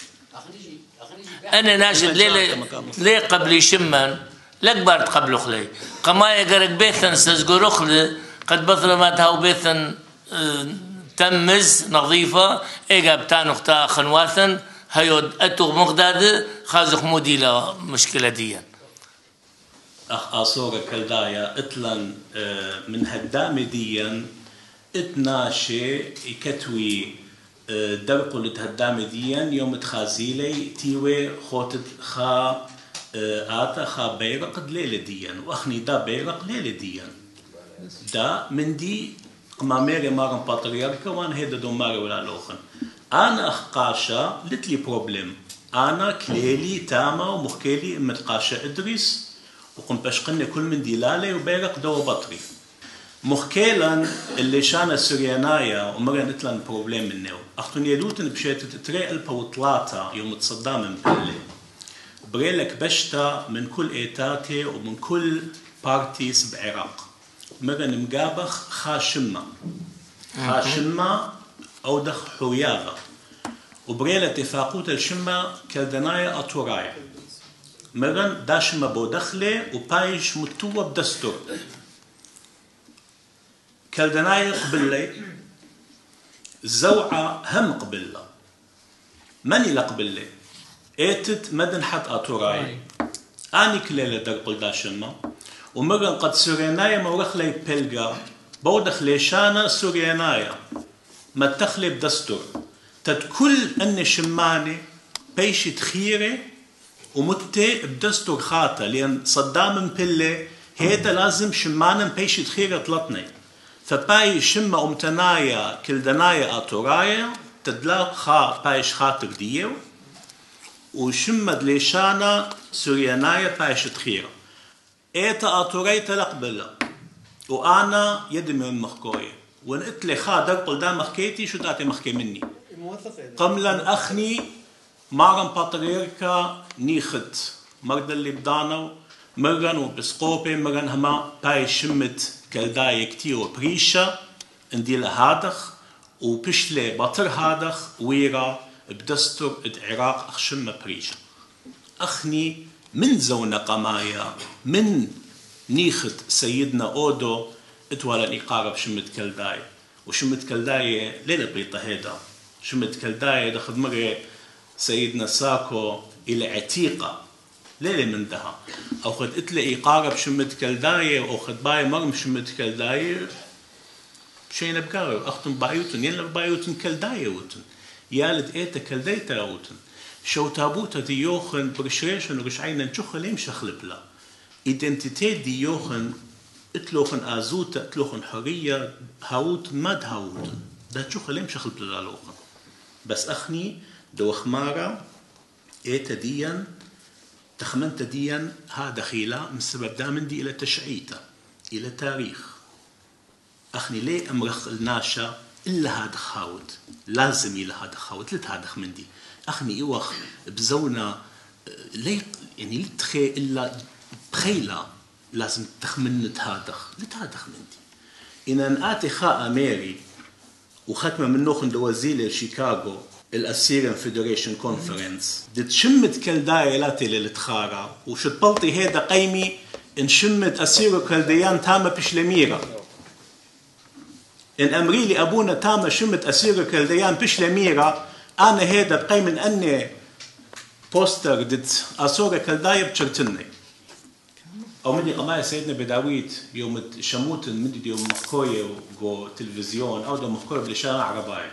B: أنا ناشد ليه ليه قبلي شمن لا قبرت قبل خلي قمايا قرق بيثن سزقور خلي قد بطل ما تهو بيثن تمز نظيفة إيجا بتان أختا خنواثن هيود أتوغ مغداد خازق مودي لا مشكلة ديا
D: أخ أصورة كالدايا إطلن من هدام ديا إتناشي يكتوي درقو لتهدام ديا يوم تخازيلي تيوي خوتت خا آتا خا بيرق ليلة ديا وأخني دا بيرق ليلة ديا دا من دي قماميري مارن باترياركا وان هيدا دو ماري ولا لوخن أنا أخ قاشا لتلي بروبلم أنا كليلي تاما ومخكيلي إمت قاشا إدريس وقم بشقني كل من دي لالي وبيرق دو بطري مخكيلا اللي شانا سريانايا ومرن اتلان بروبلم منه أختون يلوتن بشيت تتري ألبا وطلاتا يوم تصدام من بلي بريلك بشتا من كل إيتاتي ومن كل بارتيس بعراق مرن مقابخ خاشمة خاشمة أو دخ حوياغة وبريلة اتفاقوت الشمة كالدنايا أطورايا مرن داشمة بودخلة وبايش متوة بدستور كالدنايا قبلي زوعة هم قبلة مني لقبلي ايتت مدن حت أطورايا آني كليلة درقل داشمة ومرن قد سورينايا مورخلي بلغا بودخلي شانا سورينايا ما تخلي بدستور تد كل أن شماني بيش تخيري ومتي بدستور خاطة لأن صدام بلي هيدا لازم شمانا بيش تخيري طلطني فباي شمة أمتنايا كلدنايا أطورايا تدلا خا بايش خاطر ديو وشمة دليشانا سورينايا بايش تخيري ايتا أطوري تلقبلا وأنا يدي من مخكوية ونقلت لي خا درقل دا مخكيتي شو تاتي مخكي مني قملا أخني مارن باتريركا نيخت مرد اللي بدانو مرن وبسقوبي مرن هما باي شمت كالداي كتير وبريشة اندي لهادخ وبشلي بطر هادخ ويرا بدستور العراق أخشم بريشة أخني من زونة قمايا من نيخت سيدنا أودو اتوالى إقارة بشمت كالداي وشمت كالداي ليلة بريطة هيدا شمت كالداي دخل مرة سيدنا ساكو إلى عتيقة ليلة من دها أو خد إتلي إقارة بشمت كالداي أو خد باي مرم بشمت كالداي شيء نبقى أختم بايوتن يلا بايوتن كالداي وتن يالد إيتا كالدايتا وتن شو تابوتا دي يوخن برشريشن ورشعينا نشوخ ليم شخل بلا إيدنتيتي دي يوخن اتلوخن آزوتا اتلوخن حرية هاوت ماد هاوتن دا تشوخ ليم شخل بلا لوخن بس أخني دو خمارة إيتا ديان تخمنت ديان ها دخيلة من سبب دامن دي إلى تشعيتا إلى تاريخ أخني ليه أمرخ الناشا إلا هذا خاوت لازم إلى هذا خاوت لت هذا خمندي أخني إيوخ بزونا ليه يعني لتخي إلا بخيلة لازم تخمنت هذا لت هذا خمندي إن أن آتي خاء أميري وختمة من نوخن دوازيل شيكاغو الأسيريان فيدريشن كونفرنس دي تشمت كالداي لاتي للتخارا وشتبلطي هيدا قيمي إن شمت أسيرو كالديان تاما بشلميرا إن أمري لي أبونا تاما شمت أسيرو كالديان بشلميرا أنا هيدا بقي من أني بوستر دت أسورة كالداي بشرتني أو مدي قماية سيدنا بداويت يوم شموتن مدي يوم مخكوية وجو تلفزيون أو دو مخكوية بلشارع عرباي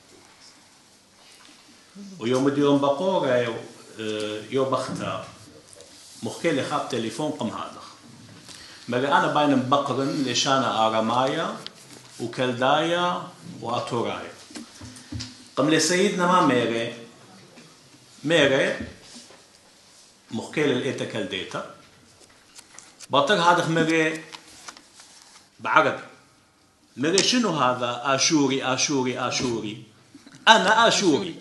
D: ويوم دي يوم بقورة يوم بختها مخكيلي خاب تليفون قم هذا مالي أنا باين مبقرن لشانا آرمايا وكالدايا وأطورايا قم لسيدنا ما ميري ميري مخكيلي الإيتا كالديتا بطر هذا ميري بعربي ميري شنو هذا آشوري آشوري آشوري أنا آشوري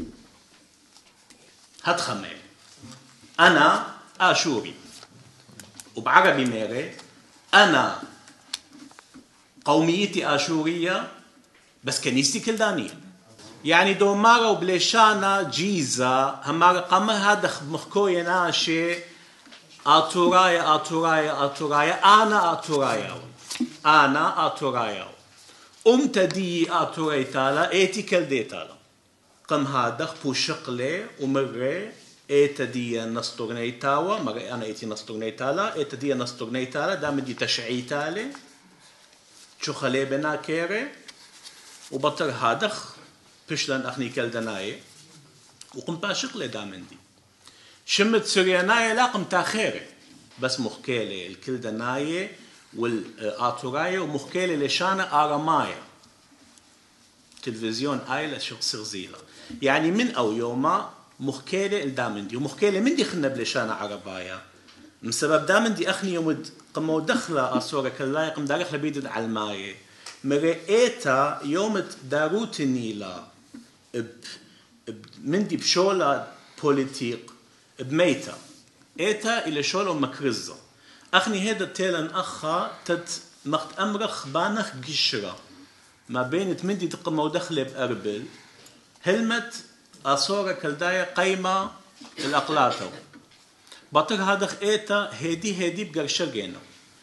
D: هتخمل أنا آشوري وبعربي ميري أنا قوميتي آشورية بس كنيستي كلدانية يعني دومارا وبليشانا جيزة همارا قامها دخ مخكوية ناشي آتورايا آتورايا آتورايا أنا آتورايا أنا آتورايا أمت دي آتوراي تالا إيتي كالدي تالا قم هادخ بوشقلي ومري إيتا دي نستغني تاوا مري أنا إيتي نستغني تالا إيتا دي نستغني تالا دام دي تشعي تالي شو خلي بنا كيري وبطر هادخ بشلن أخني كالدناي وقم باشقلي دامن دي شمت سرياناي لا قم تاخيري بس مخكيلي الكلدناي والآتوراي ومخكيلي لشانا آرمايا تلفزيون آيلة سرزيلة يعني من أو يوما مخكيلي الدامندي ومخكيلي من دي خلنا بلشانا عربايا من سبب دامندي أخني يوم قمو دخلة أصورة كالله قم دارخ لبيدد على الماي مرئيتا يوم داروتني لا من دي بشولة بوليتيق بميتا إيتا إلى شولة مكرزة أخني هيدا تيلن أخا تد مخت أمرخ بانخ قشرة ما بين تمندي تقمو دخلة بأربل هلمت أصورة كالداية قيمة الأقلاطو بطر هادخ إيتا هيدي هيدي بقرشرجينا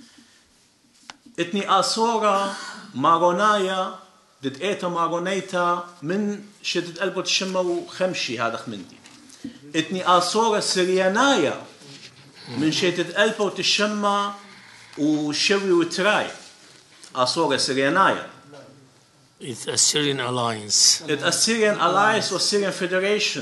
D: اتني أصورة مارونايا دد إيتا مارونيتا من شدد ألبوت شمة وخمشي هادخ مندي اتني أصورة سريانايا من شدد ألبوت الشمة وشوي وتراي أصورة سريانايا
B: It's a Syrian alliance.
D: It's a Syrian alliance or Syrian federation.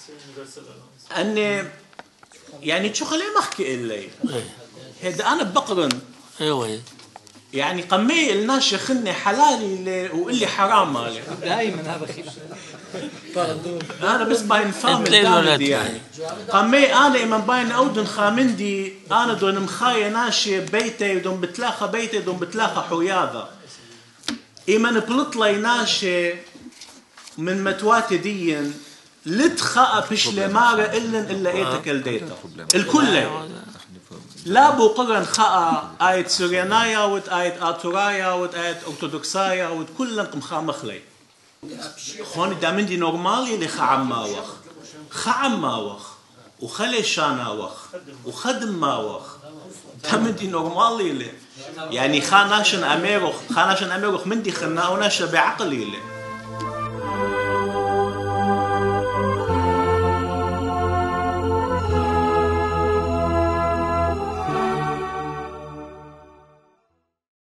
D: أني يعني شو خليه محكي إلي هذا أنا بقرن
B: أيوة
D: يعني قمي الناس يخني حلالي وقلي حرام مالي
E: دائما هذا خلاف
D: أنا بس باين فاهم الدامدي يعني قمي أنا إما باين أودن خامندي أنا دون مخايا ناشي بيتي ودون بتلاخى بيتي ودون بتلاخى حياذا إما نبلطلي ناشي من متواتي ديين لتخاء بشلي مارة إلا إلا إيتك الديتا الكل لا بقرن خاء آية سوريانايا وت آية آتورايا وت آية أرثوذكسايا وت كلن قم خاء مخلي خوني دا من دي نورمالي اللي خعم ماوخ خعم ماوخ وخلي شاناوخ وخدم ماوخ دا من دي نورمالي اللي يعني خاناشن أميروخ خاناشن أميروخ من دي خناوناش بعقلي اللي